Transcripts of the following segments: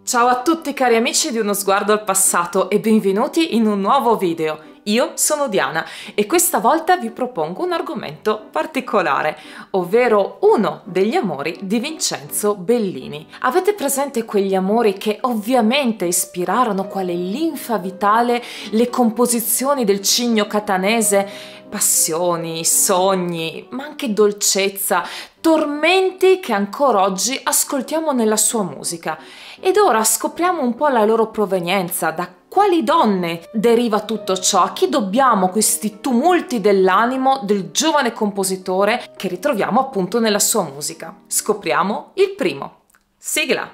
Ciao a tutti cari amici di Uno Sguardo al Passato e benvenuti in un nuovo video. Io sono Diana e questa volta vi propongo un argomento particolare, ovvero uno degli amori di Vincenzo Bellini. Avete presente quegli amori che ovviamente ispirarono quale linfa vitale le composizioni del Cigno catanese? Passioni, sogni, ma anche dolcezza, tormenti che ancora oggi ascoltiamo nella sua musica. Ed ora scopriamo un po' la loro provenienza, da quali donne deriva tutto ciò, a chi dobbiamo questi tumulti dell'animo del giovane compositore che ritroviamo appunto nella sua musica. Scopriamo il primo. Sigla!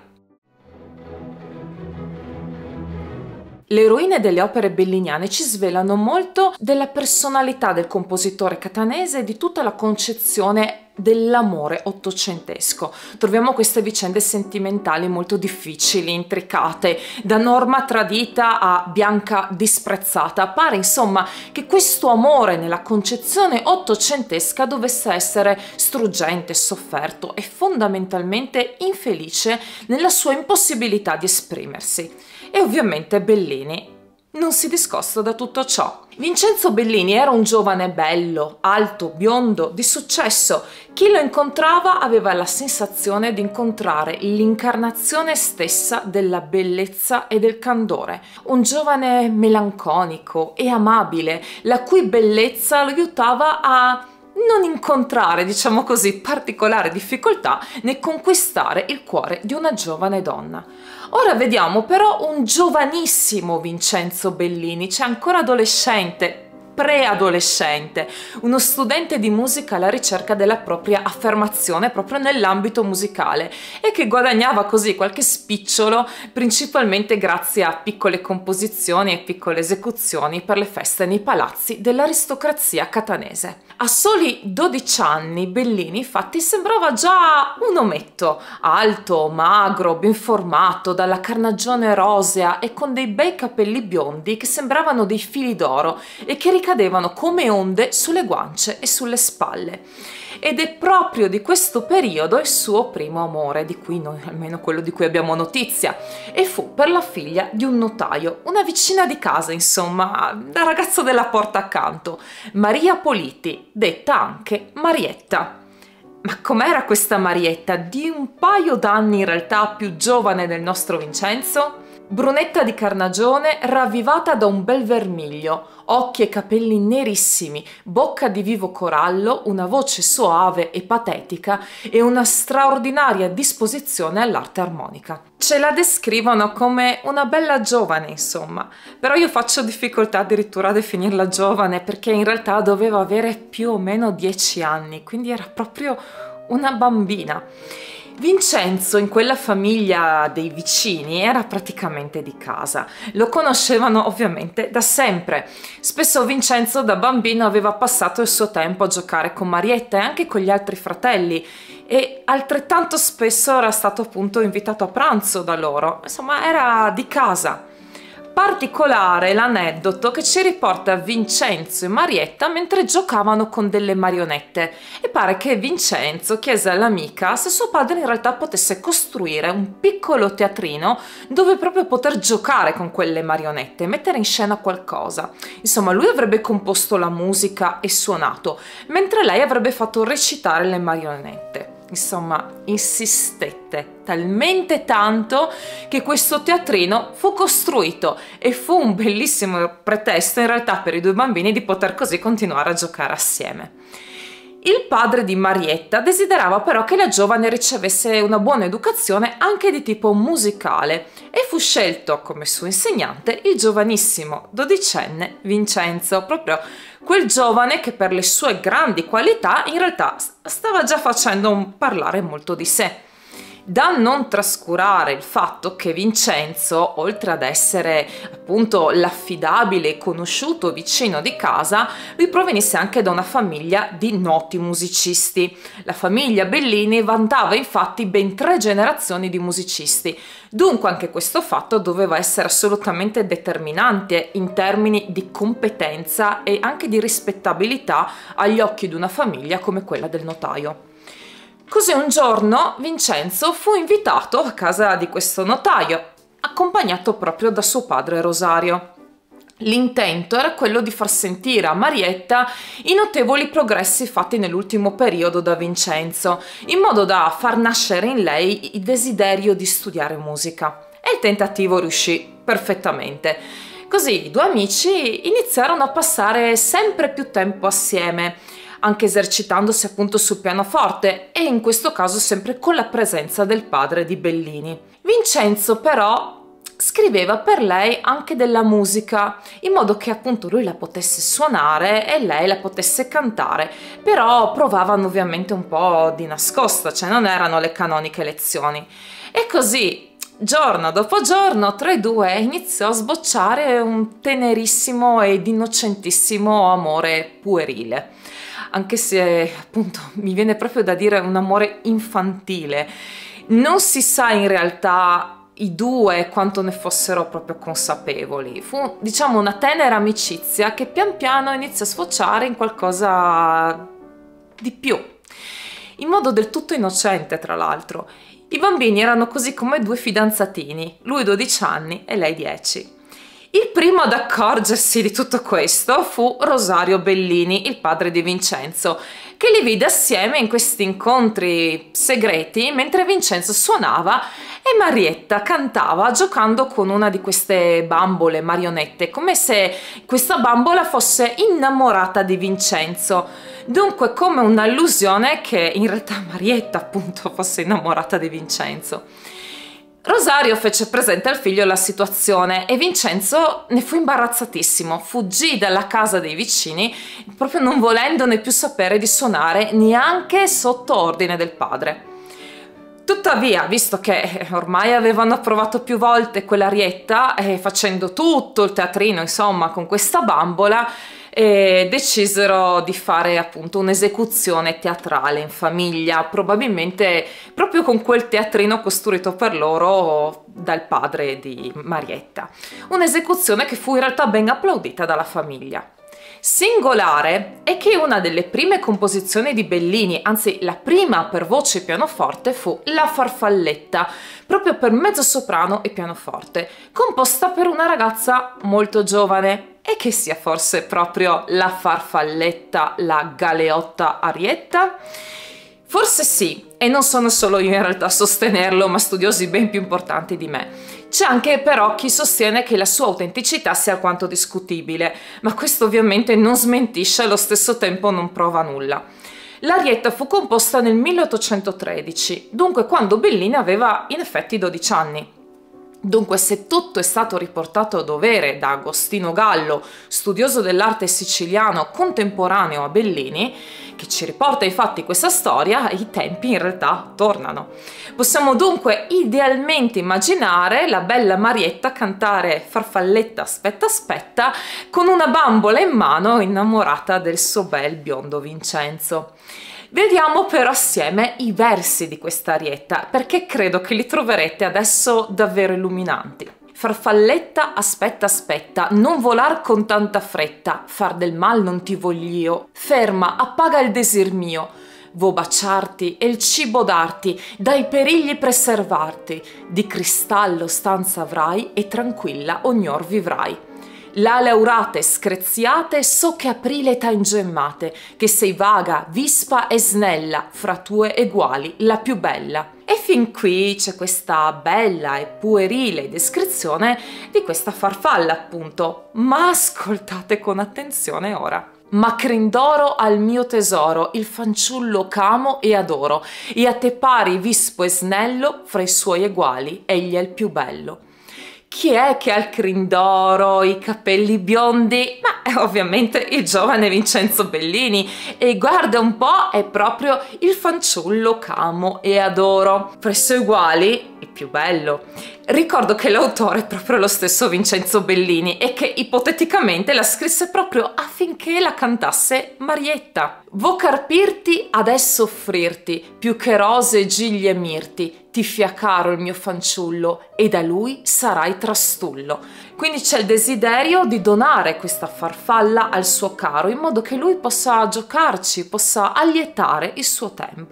Le eroine delle opere belliniane ci svelano molto della personalità del compositore catanese e di tutta la concezione dell'amore ottocentesco. Troviamo queste vicende sentimentali molto difficili, intricate, da Norma tradita a Bianca disprezzata. Pare insomma che questo amore nella concezione ottocentesca dovesse essere struggente, sofferto e fondamentalmente infelice nella sua impossibilità di esprimersi. E ovviamente Bellini non si discosta da tutto ciò. Vincenzo Bellini era un giovane bello, alto, biondo, di successo. Chi lo incontrava aveva la sensazione di incontrare l'incarnazione stessa della bellezza e del candore. Un giovane melanconico e amabile, la cui bellezza lo aiutava a non incontrare, diciamo così, particolare difficoltà nel conquistare il cuore di una giovane donna. Ora vediamo però un giovanissimo Vincenzo Bellini, cioè ancora adolescente, preadolescente, uno studente di musica alla ricerca della propria affermazione proprio nell'ambito musicale e che guadagnava così qualche spicciolo principalmente grazie a piccole composizioni e piccole esecuzioni per le feste nei palazzi dell'aristocrazia catanese. A soli 12 anni Bellini infatti sembrava già un ometto, alto, magro, ben formato, dalla carnagione rosea e con dei bei capelli biondi che sembravano dei fili d'oro e che ricadevano come onde sulle guance e sulle spalle. Ed è proprio di questo periodo il suo primo amore, di cui noi, almeno quello di cui abbiamo notizia, e fu per la figlia di un notaio, una vicina di casa, insomma, la ragazza della porta accanto, Maria Politi, detta anche Marietta. Ma com'era questa Marietta, di un paio d'anni in realtà più giovane del nostro Vincenzo? Brunetta di carnagione, ravvivata da un bel vermiglio, occhi e capelli nerissimi, bocca di vivo corallo, una voce soave e patetica e una straordinaria disposizione all'arte armonica. Ce la descrivono come una bella giovane, insomma, però io faccio difficoltà addirittura a definirla giovane perché in realtà doveva avere più o meno 10 anni, quindi era proprio una bambina. Vincenzo in quella famiglia dei vicini era praticamente di casa, lo conoscevano ovviamente da sempre. Spesso Vincenzo da bambino aveva passato il suo tempo a giocare con Marietta e anche con gli altri fratelli e altrettanto spesso era stato appunto invitato a pranzo da loro, insomma era di casa. Particolare l'aneddoto che ci riporta Vincenzo e Marietta mentre giocavano con delle marionette e pare che Vincenzo chiese all'amica se suo padre in realtà potesse costruire un piccolo teatrino dove proprio poter giocare con quelle marionette, mettere in scena qualcosa. Insomma, lui avrebbe composto la musica e suonato, mentre lei avrebbe fatto recitare le marionette. Insomma, insistette talmente tanto che questo teatrino fu costruito e fu un bellissimo pretesto in realtà per i due bambini di poter così continuare a giocare assieme. Il padre di Marietta desiderava però che la giovane ricevesse una buona educazione anche di tipo musicale e fu scelto come suo insegnante il giovanissimo dodicenne Vincenzo, proprio quel giovane che per le sue grandi qualità in realtà stava già facendo parlare molto di sé. Da non trascurare il fatto che Vincenzo, oltre ad essere appunto l'affidabile e conosciuto vicino di casa, lui provenisse anche da una famiglia di noti musicisti. La famiglia Bellini vantava infatti ben 3 generazioni di musicisti, dunque anche questo fatto doveva essere assolutamente determinante in termini di competenza e anche di rispettabilità agli occhi di una famiglia come quella del notaio. Così un giorno Vincenzo fu invitato a casa di questo notaio accompagnato proprio da suo padre Rosario. L'intento era quello di far sentire a Marietta i notevoli progressi fatti nell'ultimo periodo da Vincenzo, in modo da far nascere in lei il desiderio di studiare musica. E il tentativo riuscì perfettamente. Così i due amici iniziarono a passare sempre più tempo assieme, anche esercitandosi appunto sul pianoforte, e in questo caso sempre con la presenza del padre di Bellini. Vincenzo però scriveva per lei anche della musica, in modo che appunto lui la potesse suonare e lei la potesse cantare, però provavano ovviamente un po' di nascosta, cioè non erano le canoniche lezioni. E così, giorno dopo giorno, tra i due iniziò a sbocciare un tenerissimo ed innocentissimo amore puerile, anche se appunto mi viene proprio da dire un amore infantile. Non si sa in realtà i due quanto ne fossero proprio consapevoli. Fu, diciamo, una tenera amicizia che pian piano inizia a sfociare in qualcosa di più, in modo del tutto innocente, tra l'altro. I bambini erano così come due fidanzatini, lui 12 anni e lei 10. Il primo ad accorgersi di tutto questo fu Rosario Bellini, il padre di Vincenzo, che li vide assieme in questi incontri segreti mentre Vincenzo suonava e Marietta cantava giocando con una di queste bambole marionette, come se questa bambola fosse innamorata di Vincenzo. Dunque come un'allusione che in realtà Marietta appunto fosse innamorata di Vincenzo. Rosario fece presente al figlio la situazione e Vincenzo ne fu imbarazzatissimo, fuggì dalla casa dei vicini proprio non volendone più sapere di suonare neanche sotto ordine del padre. Tuttavia, visto che ormai avevano provato più volte quell'arietta, facendo tutto il teatrino insomma con questa bambola, decisero di fare appunto un'esecuzione teatrale in famiglia, probabilmente proprio con quel teatrino costruito per loro dal padre di Marietta. Un'esecuzione che fu in realtà ben applaudita dalla famiglia. Singolare è che una delle prime composizioni di Bellini, anzi la prima per voce e pianoforte, fu La Farfalletta, proprio per mezzosoprano e pianoforte, composta per una ragazza molto giovane. E che sia forse proprio la farfalletta, la Galeotta Arietta? Forse sì, e non sono solo io in realtà a sostenerlo, ma studiosi ben più importanti di me. C'è anche però chi sostiene che la sua autenticità sia alquanto discutibile, ma questo ovviamente non smentisce e allo stesso tempo non prova nulla. L'arietta fu composta nel 1813, dunque quando Bellini aveva in effetti 12 anni. Dunque, se tutto è stato riportato a dovere da Agostino Gallo, studioso dell'arte siciliano contemporaneo a Bellini, che ci riporta infatti questa storia, i tempi in realtà tornano. Possiamo dunque idealmente immaginare la bella Marietta cantare Farfalletta aspetta aspetta con una bambola in mano innamorata del suo bel biondo Vincenzo. Vediamo però assieme i versi di questa arietta, perché credo che li troverete adesso davvero illuminanti. Farfalletta, aspetta, aspetta, non volar con tanta fretta, far del mal non ti vogl'io, ferma, appaga il desir mio, vo baciarti e il cibo darti, dai perigli preservarti, di cristallo stanza avrai e tranquilla ognor vivrai. L'ale aurate screziate so che aprile t'ha ingemmate, che sei vaga, vispa e snella, fra tue eguali la più bella. E fin qui c'è questa bella e puerile descrizione di questa farfalla appunto, ma ascoltate con attenzione ora. Macrin d'oro al mio tesoro, il fanciullo ch'amo e adoro, e a te pari vispo e snello, fra i suoi eguali egli è il più bello. Chi è che ha il crin d'oro, i capelli biondi? Ma ovviamente il giovane Vincenzo Bellini, e guarda un po', è proprio il fanciullo ch'amo e adoro. Fra i suoi uguali, il più bello. Ricordo che l'autore è proprio lo stesso Vincenzo Bellini e che ipoteticamente la scrisse proprio affinché la cantasse Marietta. Vo carpirti adesso offrirti, più che rose e giglie e mirti, ti fia caro il mio fanciullo e da lui sarai trastullo. Quindi c'è il desiderio di donare questa farfalla al suo caro in modo che lui possa giocarci, possa allietare il suo tempo.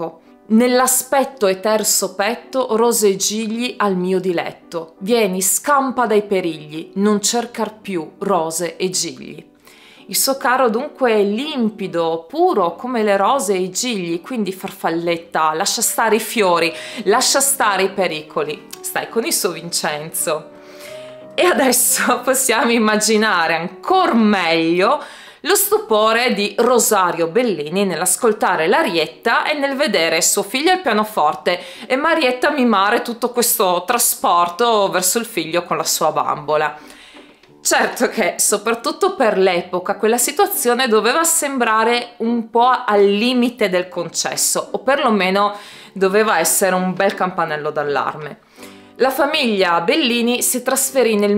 Nell'aspetto e terzo petto, rose e gigli al mio diletto. Vieni, scampa dai perigli, non cercar più rose e gigli. Il suo caro dunque è limpido, puro come le rose e i gigli, quindi farfalletta, lascia stare i fiori, lascia stare i pericoli, stai con il suo Vincenzo. E adesso possiamo immaginare ancora meglio lo stupore di Rosario Bellini nell'ascoltare l'arietta e nel vedere suo figlio al pianoforte e Marietta mimare tutto questo trasporto verso il figlio con la sua bambola. Certo che, soprattutto per l'epoca, quella situazione doveva sembrare un po' al limite del concesso, o perlomeno doveva essere un bel campanello d'allarme. La famiglia Bellini si trasferì nel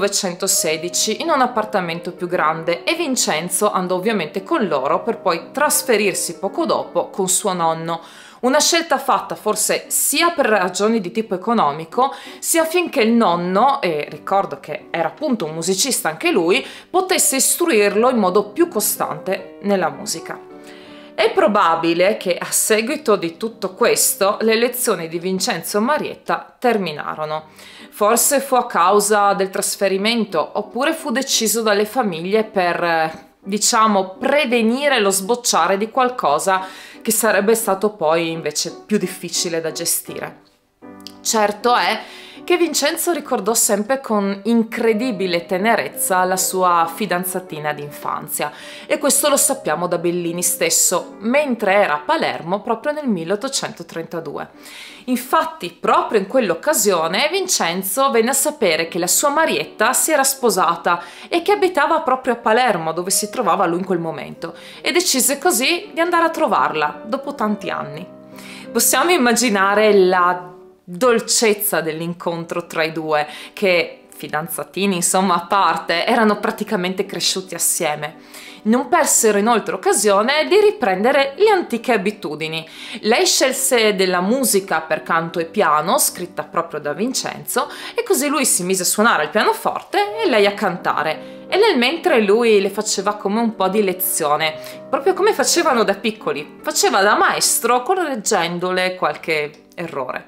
1916 in un appartamento più grande e Vincenzo andò ovviamente con loro per poi trasferirsi poco dopo con suo nonno. Una scelta fatta forse sia per ragioni di tipo economico, sia affinché il nonno, e ricordo che era appunto un musicista anche lui, potesse istruirlo in modo più costante nella musica. È probabile che a seguito di tutto questo le lezioni di Vincenzo e Marietta terminarono. Forse fu a causa del trasferimento, oppure fu deciso dalle famiglie per, diciamo, prevenire lo sbocciare di qualcosa che sarebbe stato poi invece più difficile da gestire. Certo è che Vincenzo ricordò sempre con incredibile tenerezza la sua fidanzatina d'infanzia, e questo lo sappiamo da Bellini stesso, mentre era a Palermo proprio nel 1832. Infatti, proprio in quell'occasione, Vincenzo venne a sapere che la sua Marietta si era sposata e che abitava proprio a Palermo, dove si trovava lui in quel momento, e decise così di andare a trovarla dopo tanti anni. Possiamo immaginare la dolcezza dell'incontro tra i due, che, fidanzatini insomma a parte, erano praticamente cresciuti assieme. Non persero inoltre occasione di riprendere le antiche abitudini. Lei scelse della musica per canto e piano, scritta proprio da Vincenzo, e così lui si mise a suonare il pianoforte e lei a cantare. E nel mentre lui le faceva come un po' di lezione, proprio come facevano da piccoli. Faceva da maestro, correggendole qualche errore.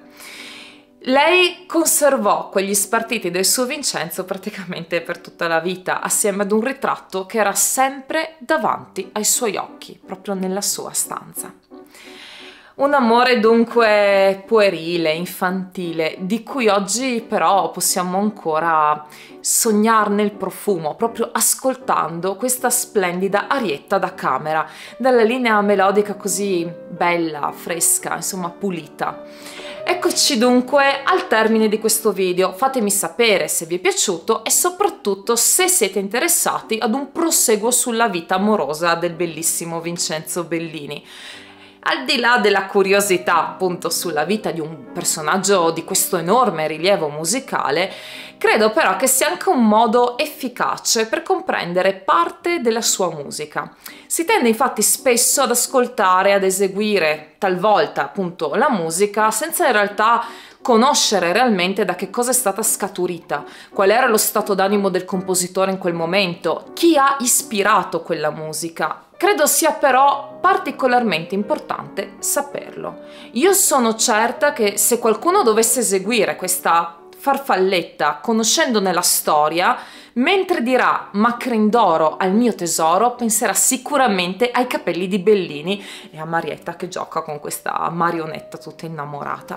Lei conservò quegli spartiti del suo Vincenzo praticamente per tutta la vita, assieme ad un ritratto che era sempre davanti ai suoi occhi, proprio nella sua stanza. Un amore dunque puerile, infantile, di cui oggi però possiamo ancora sognarne il profumo, proprio ascoltando questa splendida arietta da camera, dalla linea melodica così bella, fresca, insomma pulita. Eccoci dunque al termine di questo video. Fatemi sapere se vi è piaciuto e soprattutto se siete interessati ad un proseguo sulla vita amorosa del bellissimo Vincenzo Bellini. Al di là della curiosità appunto sulla vita di un personaggio di questo enorme rilievo musicale, credo però che sia anche un modo efficace per comprendere parte della sua musica. Si tende infatti spesso ad ascoltare, ad eseguire talvolta appunto la musica senza in realtà conoscere realmente da che cosa è stata scaturita, qual era lo stato d'animo del compositore in quel momento, chi ha ispirato quella musica. Credo sia però particolarmente importante saperlo. Io sono certa che se qualcuno dovesse eseguire questa farfalletta conoscendone la storia, mentre dirà Macrin d'oro al mio tesoro, penserà sicuramente ai capelli di Bellini e a Marietta che gioca con questa marionetta tutta innamorata.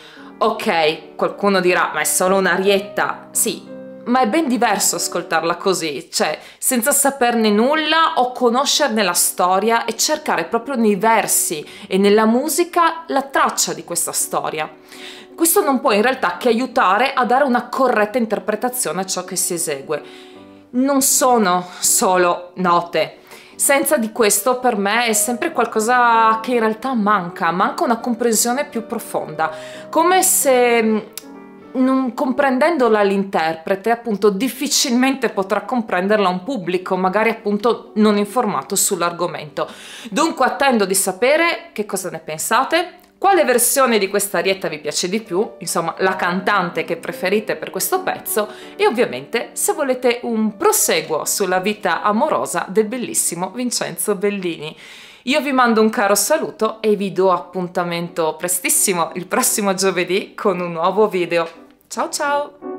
Ok, qualcuno dirà, ma è solo un'arietta. Sì, ma è ben diverso ascoltarla così, cioè senza saperne nulla o conoscerne la storia e cercare proprio nei versi e nella musica la traccia di questa storia. Questo non può in realtà che aiutare a dare una corretta interpretazione a ciò che si esegue. Non sono solo note. Senza di questo per me è sempre qualcosa che in realtà manca una comprensione più profonda, come se non comprendendola l'interprete appunto difficilmente potrà comprenderla un pubblico magari appunto non informato sull'argomento. Dunque attendo di sapere che cosa ne pensate, quale versione di questa arietta vi piace di più, insomma la cantante che preferite per questo pezzo, e ovviamente se volete un proseguo sulla vita amorosa del bellissimo Vincenzo Bellini. Io vi mando un caro saluto e vi do appuntamento prestissimo il prossimo giovedì con un nuovo video. Ciao ciao!